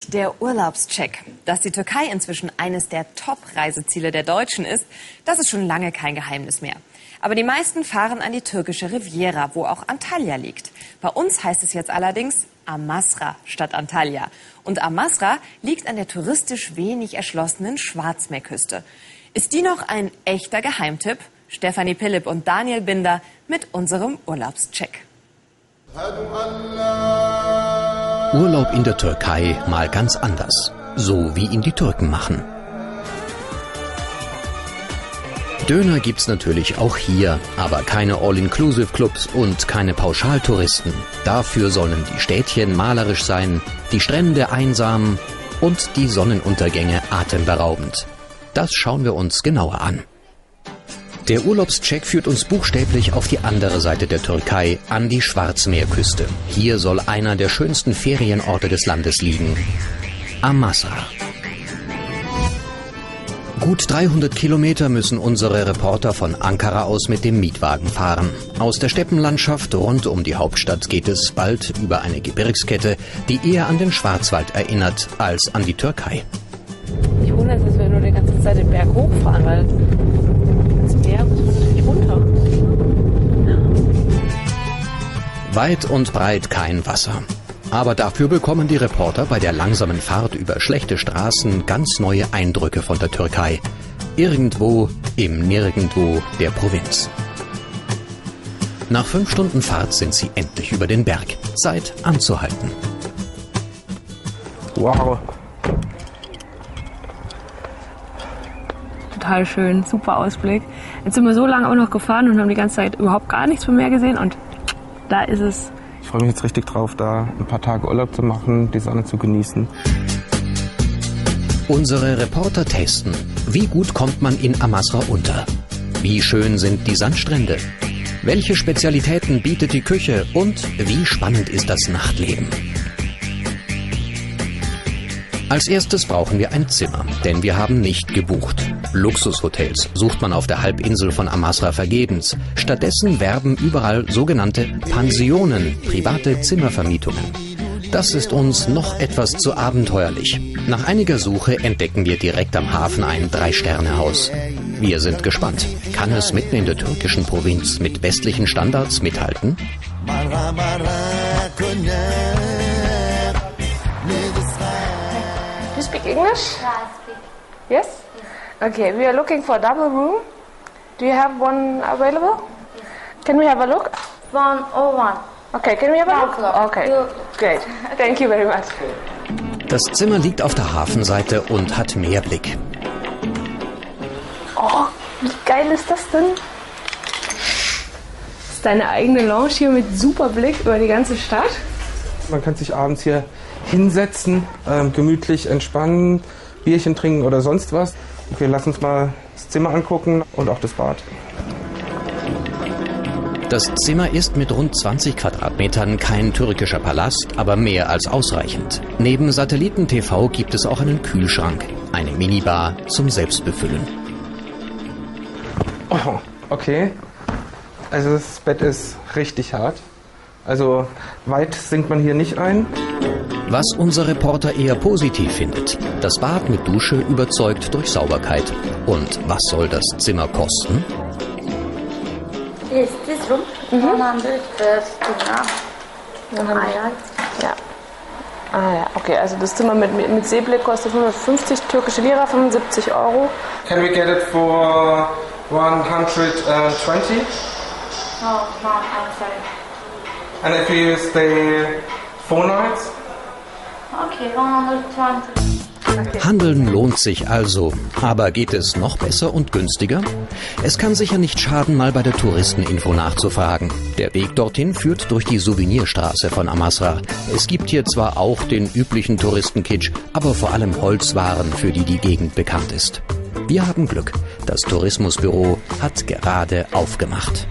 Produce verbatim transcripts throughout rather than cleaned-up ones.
Der Urlaubscheck. Dass die Türkei inzwischen eines der Top-Reiseziele der Deutschen ist, das ist schon lange kein Geheimnis mehr. Aber die meisten fahren an die türkische Riviera, wo auch Antalya liegt. Bei uns heißt es jetzt allerdings Amasra statt Antalya. Und Amasra liegt an der touristisch wenig erschlossenen Schwarzmeerküste. Ist die noch ein echter Geheimtipp? Stefanie Pilipp und Daniel Binder mit unserem Urlaubscheck. Urlaub in der Türkei mal ganz anders. So wie ihn die Türken machen. Döner gibt's natürlich auch hier, aber keine All-Inclusive-Clubs und keine Pauschaltouristen. Dafür sollen die Städtchen malerisch sein, die Strände einsam und die Sonnenuntergänge atemberaubend. Das schauen wir uns genauer an. Der Urlaubscheck führt uns buchstäblich auf die andere Seite der Türkei, an die Schwarzmeerküste. Hier soll einer der schönsten Ferienorte des Landes liegen: Amasra. Gut dreihundert Kilometer müssen unsere Reporter von Ankara aus mit dem Mietwagen fahren. Aus der Steppenlandschaft rund um die Hauptstadt geht es bald über eine Gebirgskette, die eher an den Schwarzwald erinnert als an die Türkei. Ich wundere es, dass wir nur die ganze Zeit den Berg hochfahren, weil das Meer muss natürlich runter. Weit und breit kein Wasser. Aber dafür bekommen die Reporter bei der langsamen Fahrt über schlechte Straßen ganz neue Eindrücke von der Türkei. Irgendwo im Nirgendwo der Provinz. Nach fünf Stunden Fahrt sind sie endlich über den Berg. Zeit anzuhalten. Wow. Total schön, super Ausblick. Jetzt sind wir so lange auch noch gefahren und haben die ganze Zeit überhaupt gar nichts vom Meer gesehen. Und da ist es. Ich freue mich jetzt richtig drauf, da ein paar Tage Urlaub zu machen, die Sonne zu genießen. Unsere Reporter testen, wie gut kommt man in Amasra unter? Wie schön sind die Sandstrände? Welche Spezialitäten bietet die Küche? Und wie spannend ist das Nachtleben? Als erstes brauchen wir ein Zimmer, denn wir haben nicht gebucht. Luxushotels sucht man auf der Halbinsel von Amasra vergebens. Stattdessen werben überall sogenannte Pensionen, private Zimmervermietungen. Das ist uns noch etwas zu abenteuerlich. Nach einiger Suche entdecken wir direkt am Hafen ein Drei-Sterne-Haus. Wir sind gespannt. Kann es mitten in der türkischen Provinz mit westlichen Standards mithalten? You speak English? Yeah, I speak. Yes? Okay, we are looking for a double room. Do you have one available? Yes. Can we have a look? One oh one. Okay, can we have a look? One Okay, You- great. Thank you very much. Das Zimmer liegt auf der Hafenseite und hat Meerblick. Oh, wie geil ist das denn? Das ist deine eigene Lounge hier mit super Blick über die ganze Stadt. Man kann sich abends hier hinsetzen, ähm, gemütlich entspannen, Bierchen trinken oder sonst was. Okay, lass uns mal das Zimmer angucken und auch das Bad. Das Zimmer ist mit rund zwanzig Quadratmetern kein türkischer Palast, aber mehr als ausreichend. Neben Satelliten-T V gibt es auch einen Kühlschrank, eine Minibar zum Selbstbefüllen. Oh, okay. Also das Bett ist richtig hart. Also weit sinkt man hier nicht ein. Was unser Reporter eher positiv findet: Das Bad mit Dusche überzeugt durch Sauberkeit. Und was soll das Zimmer kosten? Yes, this room. one hundred dinar. Ja. Ah ja, okay, also das Zimmer mit, mit Seeblick kostet hundertfünfzig türkische Lira, fünfundsiebzig Euro. Can we get it for one hundred twenty? No, no, I'm sorry. And if you stay four nights? Okay, one hundred twenty. Handeln lohnt sich also. Aber geht es noch besser und günstiger? Es kann sicher nicht schaden, mal bei der Touristeninfo nachzufragen. Der Weg dorthin führt durch die Souvenirstraße von Amasra. Es gibt hier zwar auch den üblichen Touristenkitsch, aber vor allem Holzwaren, für die die Gegend bekannt ist. Wir haben Glück. Das Tourismusbüro hat gerade aufgemacht.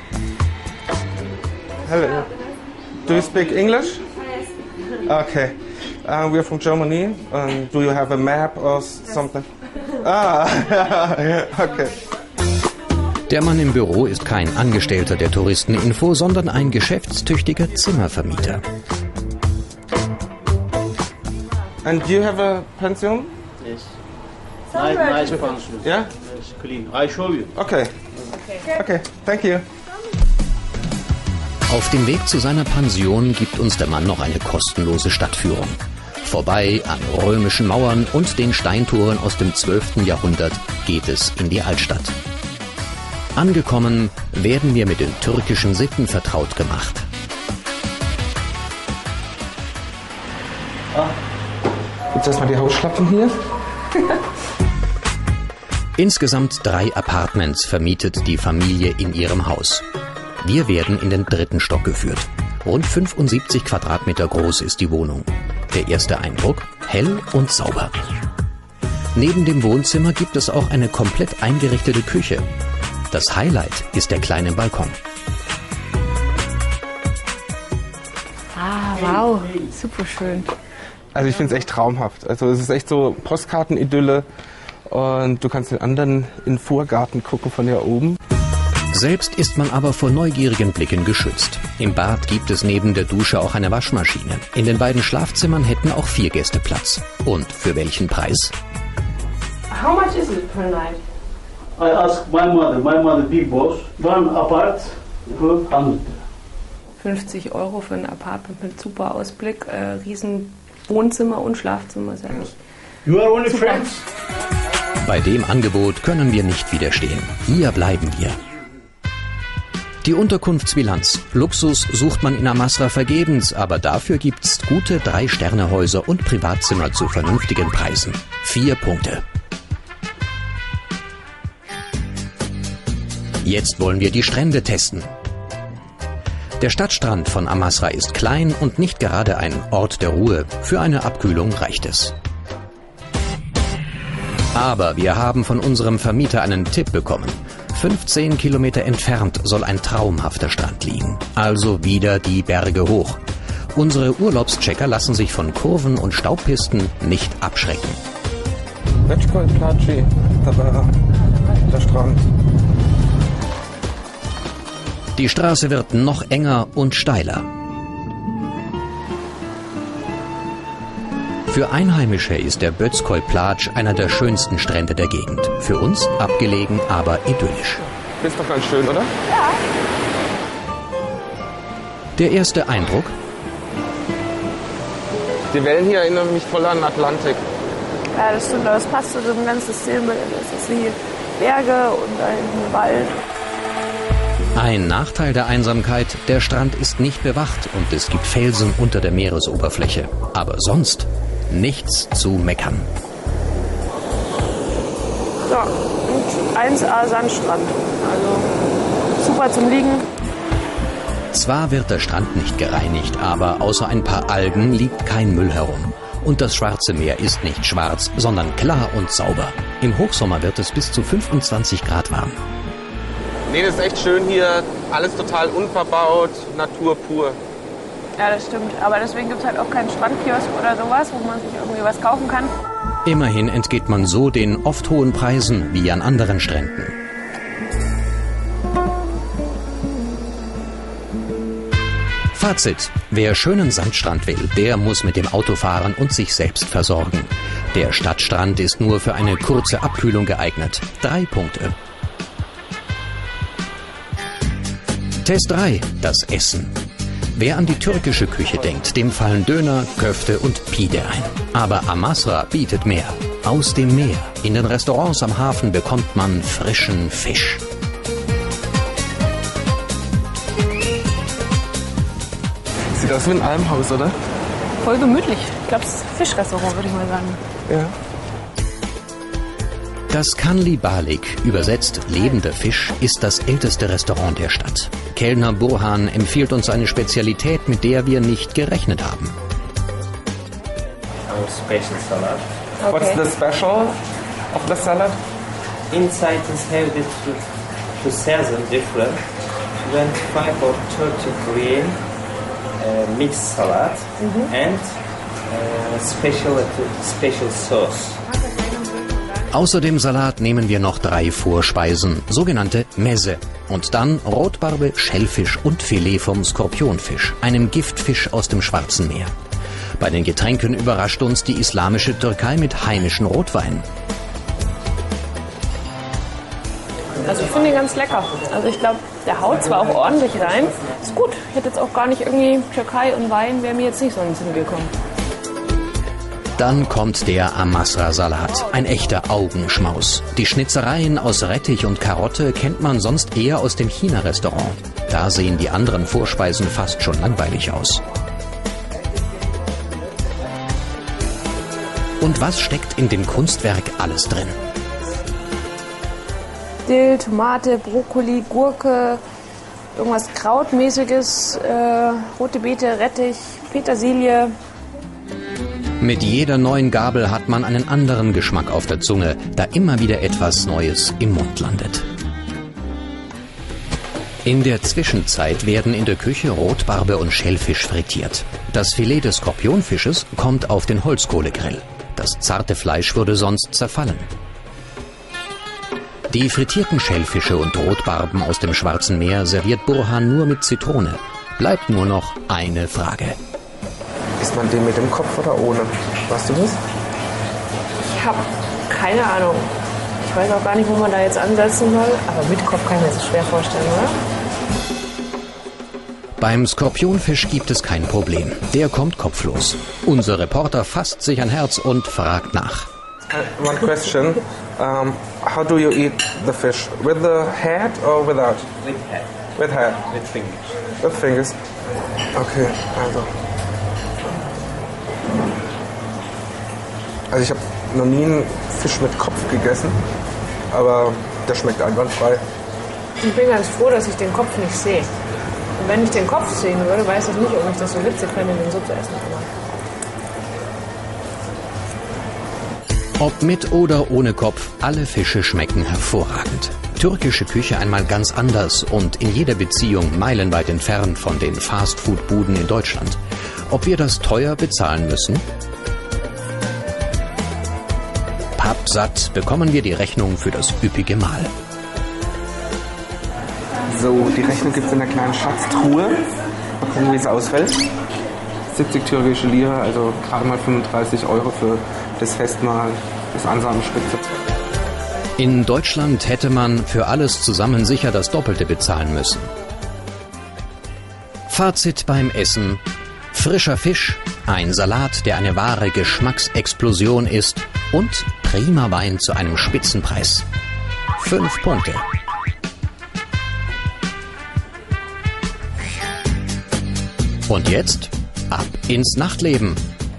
Hello. Do you speak English? Okay. Uh, we're from Germany. Um, do you have a map or something? Ah, okay. Der Mann im Büro ist kein Angestellter der Touristeninfo, sondern ein geschäftstüchtiger Zimmervermieter. And do you have a pension? Yes. Nice, nice pension. Yeah? Yes, clean. I show you. Okay. Okay. Okay, thank you. Auf dem Weg zu seiner Pension gibt uns der Mann noch eine kostenlose Stadtführung. Vorbei an römischen Mauern und den Steintoren aus dem zwölften Jahrhundert geht es in die Altstadt. Angekommen werden wir mit den türkischen Sitten vertraut gemacht. Jetzt erstmal die Hausschlappen hier. Insgesamt drei Apartments vermietet die Familie in ihrem Haus. Wir werden in den dritten Stock geführt. Rund fünfundsiebzig Quadratmeter groß ist die Wohnung. Der erste Eindruck: hell und sauber. Neben dem Wohnzimmer gibt es auch eine komplett eingerichtete Küche. Das Highlight ist der kleine Balkon. Ah, wow, super schön. Also ich finde es echt traumhaft. Also es ist echt so Postkartenidylle und du kannst den anderen in den Vorgarten gucken von hier oben. Selbst ist man aber vor neugierigen Blicken geschützt. Im Bad gibt es neben der Dusche auch eine Waschmaschine. In den beiden Schlafzimmern hätten auch vier Gäste Platz. Und für welchen Preis? How much is it per night? I ask my mother, my mother big boss, one apart for hundred. fünfzig Euro für ein Apartment mit super Ausblick, äh, riesen Wohnzimmer und Schlafzimmer, sag ich. You are only friends. Bei dem Angebot können wir nicht widerstehen. Hier bleiben wir. Die Unterkunftsbilanz. Luxus sucht man in Amasra vergebens, aber dafür gibt's gute Drei-Sterne-Häuser und Privatzimmer zu vernünftigen Preisen. Vier Punkte. Jetzt wollen wir die Strände testen. Der Stadtstrand von Amasra ist klein und nicht gerade ein Ort der Ruhe. Für eine Abkühlung reicht es. Aber wir haben von unserem Vermieter einen Tipp bekommen. fünfzehn Kilometer entfernt soll ein traumhafter Strand liegen. Also wieder die Berge hoch. Unsere Urlaubschecker lassen sich von Kurven und Staubpisten nicht abschrecken. Bëçköy Plaçi, der Strand. Die Straße wird noch enger und steiler. Für Einheimische ist der Bëçköy Plaç einer der schönsten Strände der Gegend. Für uns abgelegen, aber idyllisch. Ist doch ganz schön, oder? Ja. Der erste Eindruck? Die Wellen hier erinnern mich voll an den Atlantik. Ja, das stimmt, das passt zu dem ganzen Stilbild. Das ist wie Berge und ein Wald. Ein Nachteil der Einsamkeit: der Strand ist nicht bewacht und es gibt Felsen unter der Meeresoberfläche. Aber sonst nichts zu meckern. So, und eins A Sandstrand. Also super zum Liegen. Zwar wird der Strand nicht gereinigt, aber außer ein paar Algen liegt kein Müll herum. Und das Schwarze Meer ist nicht schwarz, sondern klar und sauber. Im Hochsommer wird es bis zu fünfundzwanzig Grad warm. Nee, das ist echt schön hier. Alles total unverbaut, Natur pur. Ja, das stimmt. Aber deswegen gibt es halt auch keinen Strandkiosk oder sowas, wo man sich irgendwie was kaufen kann. Immerhin entgeht man so den oft hohen Preisen wie an anderen Stränden. Fazit: Wer schönen Sandstrand will, der muss mit dem Auto fahren und sich selbst versorgen. Der Stadtstrand ist nur für eine kurze Abkühlung geeignet. Drei Punkte. Test drei. Das Essen. Wer an die türkische Küche denkt, dem fallen Döner, Köfte und Pide ein. Aber Amasra bietet mehr. Aus dem Meer. In den Restaurants am Hafen bekommt man frischen Fisch. Sieht aus wie ein Almhaus, oder? Voll gemütlich. Ich glaube, es ist ein Fischrestaurant, würde ich mal sagen. Ja. Das Kanli Balik, übersetzt lebender Fisch, ist das älteste Restaurant der Stadt. Kellner Burhan empfiehlt uns eine Spezialität, mit der wir nicht gerechnet haben. Our special salad. Okay. What's the special of the salad? Inside is have the two, two season different. twenty-five of Turkey green uh, mixed salad mm-hmm. and uh, special special sauce. Außer dem Salat nehmen wir noch drei Vorspeisen, sogenannte Meze. Und dann Rotbarbe, Schellfisch und Filet vom Skorpionfisch, einem Giftfisch aus dem Schwarzen Meer. Bei den Getränken überrascht uns die islamische Türkei mit heimischen Rotwein. Also ich finde ihn ganz lecker. Also ich glaube, der haut zwar auch ordentlich rein. Ist gut. Ich hätte jetzt auch gar nicht irgendwie Türkei und Wein, wäre mir jetzt nicht so in den Sinn gekommen. Dann kommt der Amasra-Salat, ein echter Augenschmaus. Die Schnitzereien aus Rettich und Karotte kennt man sonst eher aus dem China-Restaurant. Da sehen die anderen Vorspeisen fast schon langweilig aus. Und was steckt in dem Kunstwerk alles drin? Dill, Tomate, Brokkoli, Gurke, irgendwas Krautmäßiges, äh, rote Beete, Rettich, Petersilie. Mit jeder neuen Gabel hat man einen anderen Geschmack auf der Zunge, da immer wieder etwas Neues im Mund landet. In der Zwischenzeit werden in der Küche Rotbarbe und Schellfisch frittiert. Das Filet des Skorpionfisches kommt auf den Holzkohlegrill. Das zarte Fleisch würde sonst zerfallen. Die frittierten Schellfische und Rotbarben aus dem Schwarzen Meer serviert Burhan nur mit Zitrone. Bleibt nur noch eine Frage. Isst man den mit dem Kopf oder ohne? Weißt du das? Ich habe keine Ahnung. Ich weiß auch gar nicht, wo man da jetzt ansetzen soll. Aber mit Kopf kann ich mir das schwer vorstellen, oder? Beim Skorpionfisch gibt es kein Problem. Der kommt kopflos. Unser Reporter fasst sich ein Herz und fragt nach. Uh, one question. Um, how do you eat the fish? With the head or without? With head. With head. With fingers. With fingers. Okay, also. Also ich habe noch nie einen Fisch mit Kopf gegessen, aber der schmeckt einwandfrei. Ich bin ganz froh, dass ich den Kopf nicht sehe. Und wenn ich den Kopf sehen würde, weiß ich nicht, ob ich das so witzig fände, den so zu essen. Ob mit oder ohne Kopf, alle Fische schmecken hervorragend. Türkische Küche einmal ganz anders und in jeder Beziehung meilenweit entfernt von den Fastfood-Buden in Deutschland. Ob wir das teuer bezahlen müssen? Pappsatt bekommen wir die Rechnung für das üppige Mahl. So, die Rechnung gibt es in der kleinen Schatztruhe. Mal gucken, wie es ausfällt. siebzig türkische Lira, also gerade mal fünfunddreißig Euro für das Festmahl des Ansamen-Spitze. In Deutschland hätte man für alles zusammen sicher das Doppelte bezahlen müssen. Fazit beim Essen: frischer Fisch, ein Salat, der eine wahre Geschmacksexplosion ist und prima Wein zu einem Spitzenpreis. Fünf Punkte. Und jetzt ab ins Nachtleben.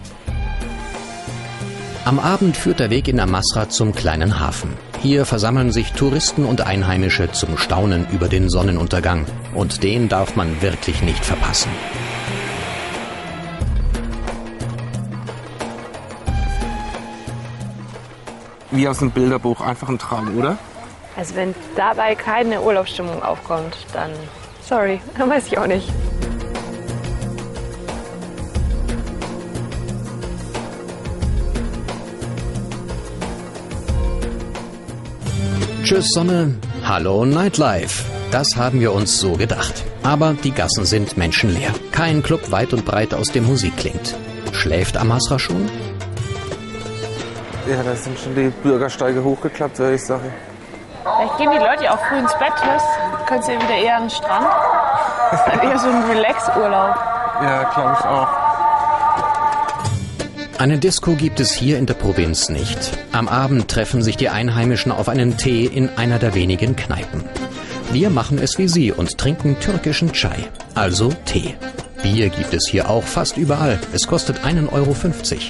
Am Abend führt der Weg in Amasra zum kleinen Hafen. Hier versammeln sich Touristen und Einheimische zum Staunen über den Sonnenuntergang. Und den darf man wirklich nicht verpassen. Wie aus einem Bilderbuch, einfach ein Traum, oder? Also wenn dabei keine Urlaubsstimmung aufkommt, dann sorry, dann weiß ich auch nicht. Tschüss Sonne, hallo Nightlife. Das haben wir uns so gedacht. Aber die Gassen sind menschenleer. Kein Club weit und breit, aus dem Musik klingt. Schläft Amasra schon? Ja, da sind schon die Bürgersteige hochgeklappt, würde ich sagen. Vielleicht gehen die Leute auch früh ins Bett, du könntest ja wieder eher an den Strand. Das ist halt eher so ein Relax-Urlaub. Ja, glaube ich auch. Eine Disco gibt es hier in der Provinz nicht. Am Abend treffen sich die Einheimischen auf einen Tee in einer der wenigen Kneipen. Wir machen es wie sie und trinken türkischen Chai, also Tee. Bier gibt es hier auch fast überall. Es kostet einen Euro fünfzig.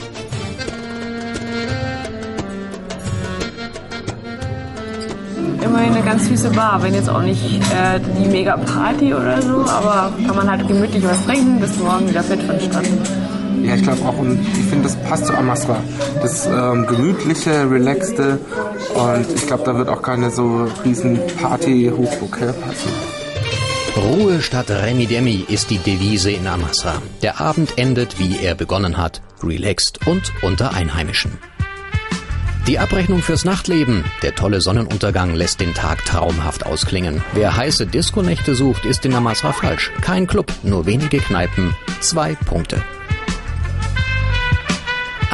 Immerhin eine ganz süße Bar, wenn jetzt auch nicht äh, die Mega-Party oder so, aber kann man halt gemütlich was trinken, bis morgen wieder fit vonstatten. Ja, ich glaube auch, und ich finde, das passt zu Amasra. Das ähm, gemütliche, relaxte, und ich glaube, da wird auch keine so riesen Party-Hochburg passen. Ruhe statt Remi-Demi ist die Devise in Amasra. Der Abend endet, wie er begonnen hat, relaxed und unter Einheimischen. Die Abrechnung fürs Nachtleben. Der tolle Sonnenuntergang lässt den Tag traumhaft ausklingen. Wer heiße Disco-Nächte sucht, ist in Amasra falsch. Kein Club, nur wenige Kneipen, zwei Punkte.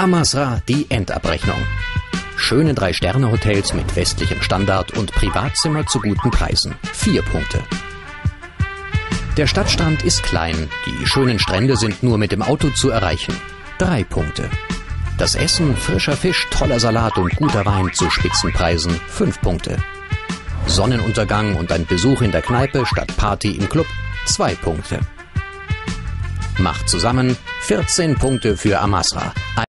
Amasra, die Endabrechnung. Schöne Drei-Sterne-Hotels mit westlichem Standard und Privatzimmer zu guten Preisen. Vier Punkte. Der Stadtstrand ist klein, die schönen Strände sind nur mit dem Auto zu erreichen. Drei Punkte. Das Essen, frischer Fisch, toller Salat und guter Wein zu Spitzenpreisen. Fünf Punkte. Sonnenuntergang und ein Besuch in der Kneipe statt Party im Club. Zwei Punkte. Macht zusammen vierzehn Punkte für Amasra.